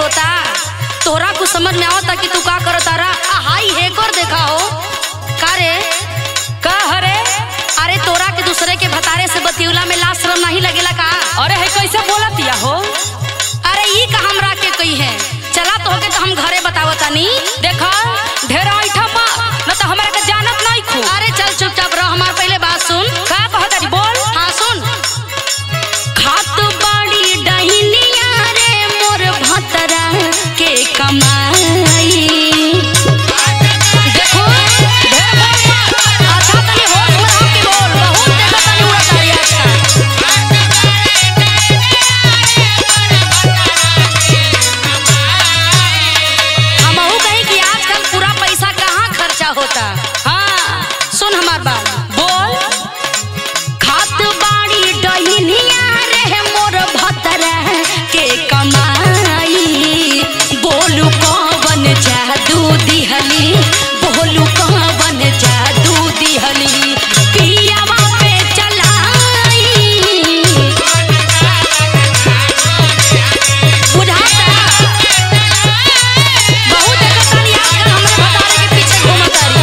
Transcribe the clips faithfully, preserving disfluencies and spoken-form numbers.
होता। तोहरा कुछ समझ में आवता कि तू का करता रहा? हाई हेकर देखा हो का रे? का हरे? अरे तोरा के दूसरे के भतारे से बतियुला में लाज शर्म नहीं लगेला का? अरे है कैसे बोलतिया हो? अरे ई का हमरा के कही है। चला तो होके तो हम घरे बतावता नी। देखा ढेर ऐठा मा न तो हमरा के जानत नहीं खू। अरे चल चुपचाप रह, हमार पहले बात सुन। का कहता री बोल? हाँ सुन। खात बाड़ी डहिनिया रे मोर भतरा के कमाई। देखो ढेर बोल मा। अच्छा तनी होश में रह के बोल, बहुत देखा तनी उड़ा तारी आजकल। हमहू कहीं कि आजकल पूरा पैसा कहाँ खर्चा होता। हाँ सुन हमार बात बोल। खात बाड़ी डहिनिया रे मोर भतरा के कमाई। बोलू कौन जादू दिहली, बोलू कौन जादू दिहली पियावा पे चलाई। बुझाता बहुत देखतानी आजकल हमरे भतारे के पीछे घूमतारी।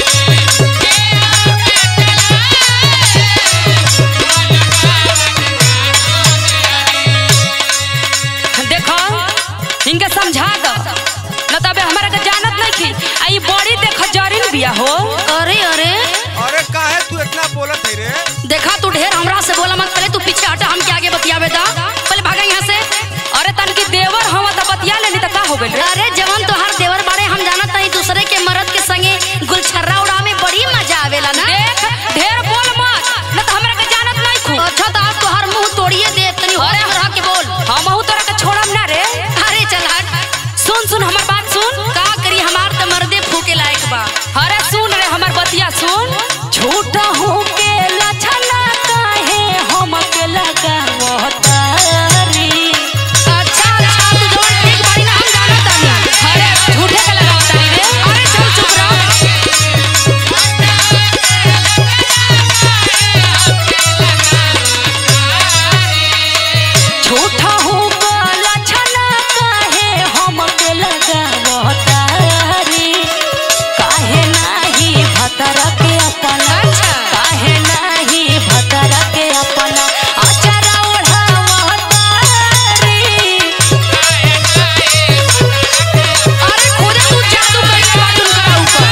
देखो इनके समझा दो न तबे हमारा के जानत नहीं थी। आई बड़ी देख जरिन बिया हो। अरे अरे अरे काहे तू इतना बोलत है रे? देखा तू ढेर हमरा से बोला मत, पहले तू पीछे हटा, हम के आगे बतियावे दा। पहले भागा यहाँ से। अरे तन की देवर हम त बतिया लेनी त का हो गइल रे? अरे जवन तोहार देवर बाड़े हम जानत नहीं, दूसरे के मर्द के संगे गुलछर्रा उड़ा में बड़ी मजा आवेला ना। देख ढेर बोल मत न त हमरा के जानत नहीं खू। अच्छा तो आज तोहार मुंह तोड़िए दे, तनी होश में रह के बोल। हमहू तोरा के छोड़म ना रे। अरे चल हट। सुन सुन हमर बात सुन। का करी, हमार त मर्दे फूके लायक बा। अरे सुन रे हमर बतिया सुन। झूठा हो के लछना काहे हम के लगावतारी। अच्छा अच्छा तू जोन ठीक बाड़ी ना, हम जानत तानी। अरे झूठे के लगावतारी रे। अरे चल चुप रह। झूठा हो के लछना काहे हम के लगावतारी। काहे नाही भतरा के अपना, अच्छा। काहे नाही भतरा के अपना अचरा ओढ़ावतारी। अरे खुदे तू जादू कइले बाड़ी उनकरा ऊपर।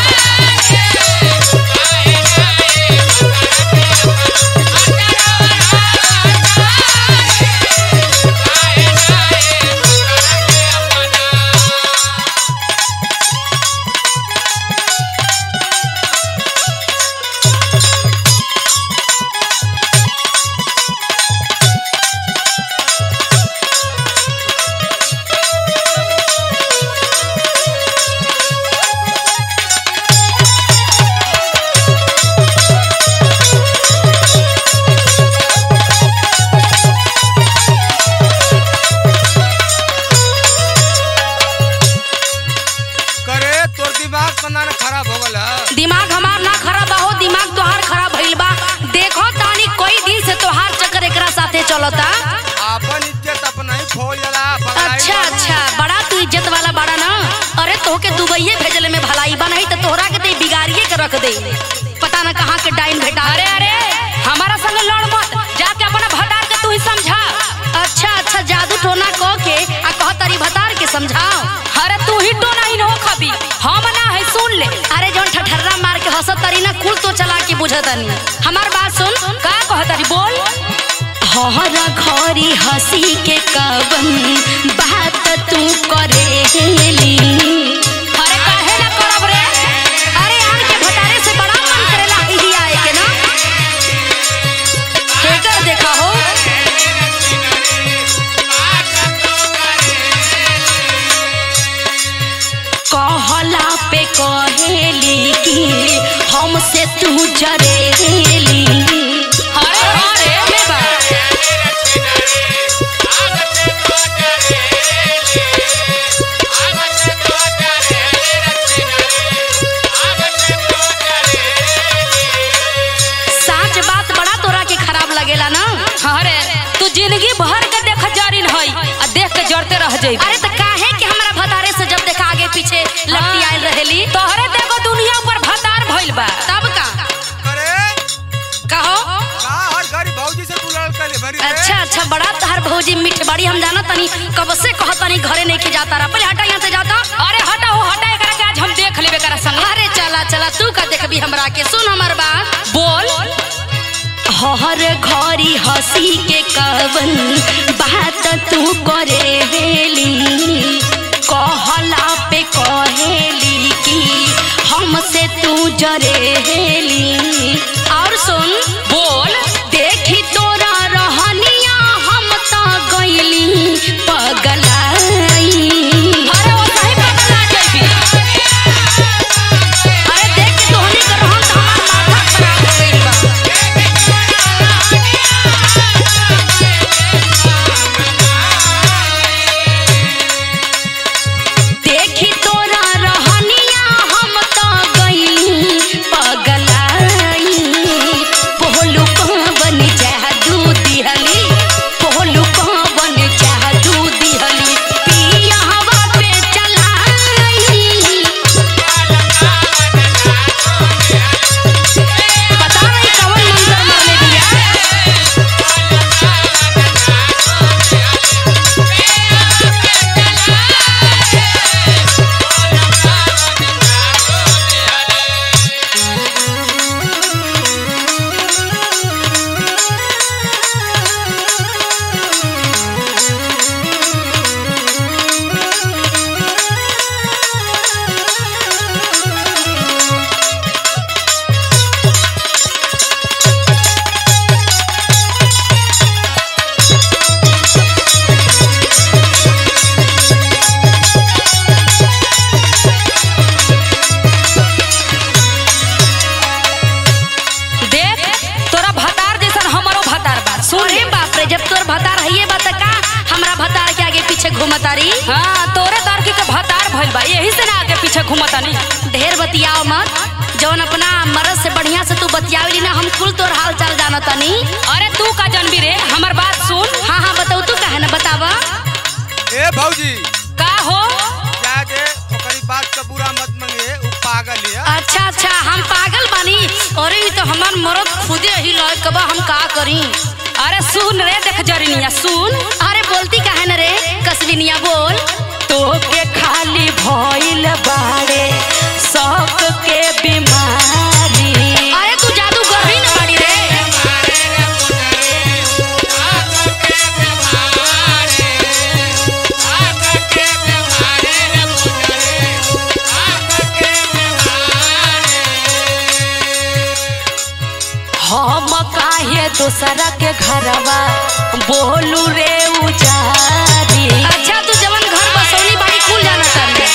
करे तोर दिमाग तना न खराब हो गल है। दिमाग हमार ना खराब बा हो, दिमाग तोहार खराब भइल बा। देखो तानी कोई दिन से तोहार चक्कर एकरा साथे चलता। अपन इज्जत अपना ही खोल जाला। पगलाई अच्छा बाबू। अच्छा बड़ा तू इज्जत वाला बड़ा ना। अरे तोहके दुबईये भेजले में भलाई बा, नहीं तो तोहरा के ते बिगाड़िए के रख दे। पता ना कहाँ के डाइन भेटा। अरे अरे हमारा संग लड़ मत, जाके अपना भटार के तू ही समझा। अच्छा अच्छा जादू टोना कह के आ कह तारी भतार के समझाओ। अरे तू ही टोना ही हो खबी, हम ना है सुन ले। अरे जौन ठठर्रा मार के हंसत तारी ना, कुल तो चला के बुझतानी। हमार बात सुन। का कहतारी बोल? हरा घरी हंसी के कवन बात तू करेली। अरे काहे ना करब रे? अरे यार के भतारे से बड़ा मन करेला ही आए के ना। हेकर देखा हो। कहला पे कहेली कि हमसे तू जरेली। अरे अरे के बा? लगेला ना। अरे तू जिंदगी भर के देख जारिन हई आ देख के जरते रह जाई। अरे तो काहे के बा। तब का करे कहो का हर घरी भौजी से तू लड़ कर ले भरी रे। अच्छा अच्छा बड़ा तहर भौजी मीठ बड़ी हम जाना तनी कब से कहत तनी घरे नहीं के जाता रहा पहले हटा यहाँ से जाता। अरे हटा हो हटा एकरा के आज हम देख लेबे करा संग। अरे चला चला तू का देखबी हमरा के सुन हमर बात बोल। हर घरी हंसी के कवन बात तू करे वेली कहला पे कहेली कि हमसे तू जरेली। और सुन बोल। देखी तोरा रहनिया हम तो गईली पगलाई। अरे वो सही पगला जाइबी। अरे देख के तोहनी कर रहन त हमार माथा खराब हो गइल बा। देखी तोरा रहनिया हम तो गईली पगलाई। पोहलू कहवन जादू दिहली पोहलू कहवन जादू दिहली पिया हवा पे चलाई। पता नहीं कवन मंजर मरले बिया। देख तोरा भतार जैसन हमारो भतार बा। सुन अरे ले। बाप रे जब तोर भतार हइए बा त का हमरा भतार के आगे पीछे घूमतारी। हाँ तोरे दरकी के भतार भइल बा यही से ना आगे पीछे घूमतानी। ढेर बतियाओ मत जौन अपना मरद से बढ़िया से तू बतियावली ना हम कुल तोर हाल चाल जानतानी। अरे तू का जानबी रे हमर बात सुन। हाँ हाँ बताऊ तू काहे ना बतावा। ए भौजी का हो जा दे ओकरी बात का बुरा मत मंगे उ पागल है। अच्छा अच्छा हम पागल बानी। अरे ई तो हमार मरद खुदे ही लय कबा हम का करी। अरे सुन रे देख जरिनिया सुन। अरे बोलती काहे ना रे कसबिनिया बोल। तो के खाली भइल बाड़े शौक के बीमारी। अरे तू जादू गरही ना बाड़ी रे। हम काहे दूसरा के घरवा बोलू रे उजारी। अच्छा तू जवन घर बसौनी बाड़ी कुल जाना तानी।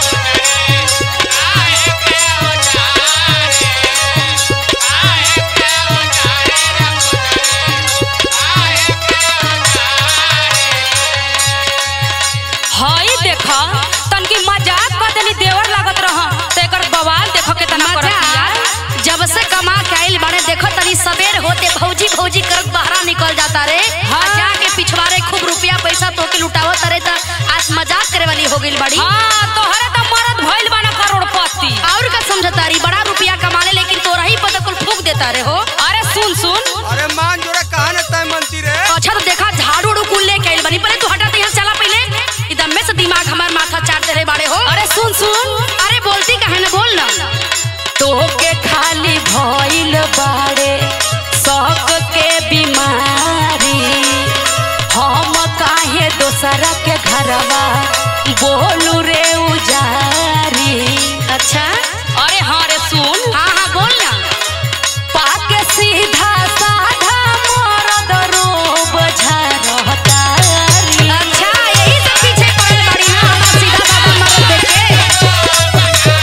हई देख तनकी मजाक कर देली देवर लागत रह तो एकर बवाल देख के तना करतिया। जब से कमा के आइल बाड़े देखो तनी सबेर होते भौजी भौजी करक बाहर निकल जाता रे। हाँ। आ जाके पिछवाड़े खूब रुपया पैसा तोके लुटावत रे त आज मजाक करे वाली हो गइल बाड़ी। हाँ तोहरे तो मरद भइल बाना करोड़पति। और का समझतारी बड़ा रुपया कमा ले लेकिन तोरा ही पता कुल फूक देता रे हो। अरे सुन सुन। अरे मान जोरे कहा न तय मनती रे। अच्छा तो देखा झाड़ू उड़ू कुल लेके आइल बानी पहले तू हटा दे यहाँ चला पहले एकदम में से दिमाग हमार माथा चाटते रहे बाड़े हो। अरे सुन सुन। अरे बोलती काहे ना बोल ना। तो के खाली भइल बाड़े शौक के बीमारी। हम काहे दोसरा के घरवा बोलू रे उजारी। अच्छा अरे हाँ रे सुन। हाँ हाँ बोल ना। पाके सीधा साधा मरद रोब झरतारी। अच्छा यही सब पीछे पड़ल बाड़ी ना हमार सीधा साधा मरद देख के।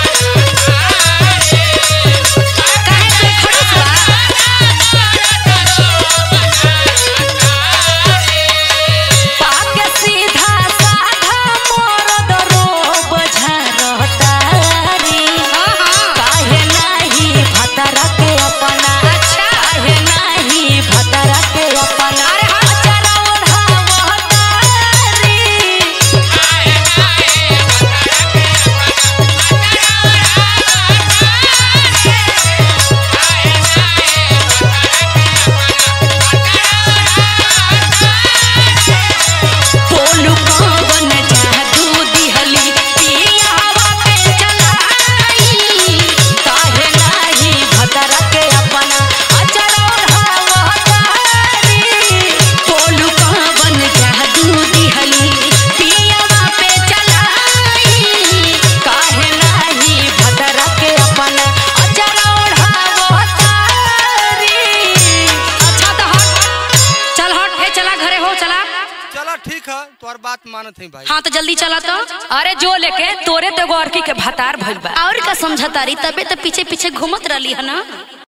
काहे तू खड़ूस बा। चला ठीक है तोर बात मानत है भाई। हाँ तो जल्दी चला तो। अरे जो लेके तोरे तो गोरकी के भतार भइल बा। और का समझतारी तबे तो पीछे पीछे घूमत रही है ना।